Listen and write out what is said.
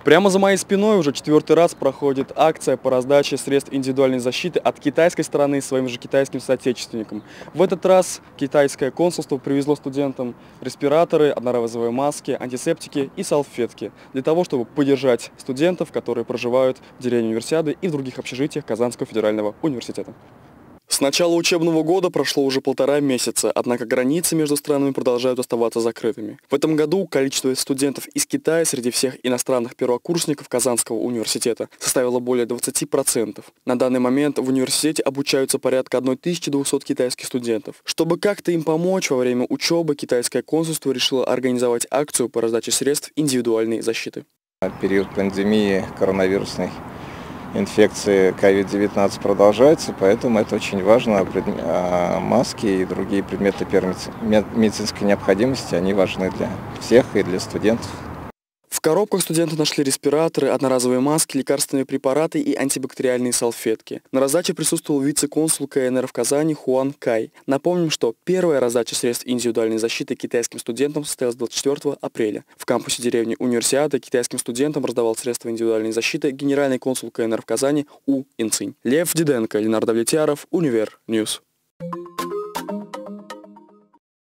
Прямо за моей спиной уже 4-й раз проходит акция по раздаче средств индивидуальной защиты от китайской стороны своим же китайским соотечественникам. В этот раз китайское консульство привезло студентам респираторы, одноразовые маски, антисептики и салфетки для того, чтобы поддержать студентов, которые проживают в деревне Универсиады и в других общежитиях Казанского федерального университета. С начала учебного года прошло уже 1,5 месяца, однако границы между странами продолжают оставаться закрытыми. В этом году количество студентов из Китая среди всех иностранных первокурсников Казанского университета составило более 20%. На данный момент в университете обучаются порядка 1200 китайских студентов. Чтобы как-то им помочь во время учебы, китайское консульство решило организовать акцию по раздаче средств индивидуальной защиты. Период пандемии коронавирусной инфекции COVID-19 продолжается, поэтому это очень важно. Маски и другие предметы первой медицинской необходимости, они важны для всех и для студентов. В коробках студенты нашли респираторы, одноразовые маски, лекарственные препараты и антибактериальные салфетки. На раздаче присутствовал вице-консул КНР в Казани Хуан Кай. Напомним, что первая раздача средств индивидуальной защиты китайским студентам состоялась 24 апреля. В кампусе деревни Универсиады китайским студентам раздавал средства индивидуальной защиты генеральный консул КНР в Казани У Инцинь. Лев Диденко, Ленардо Влетьяров, Универ Ньюс.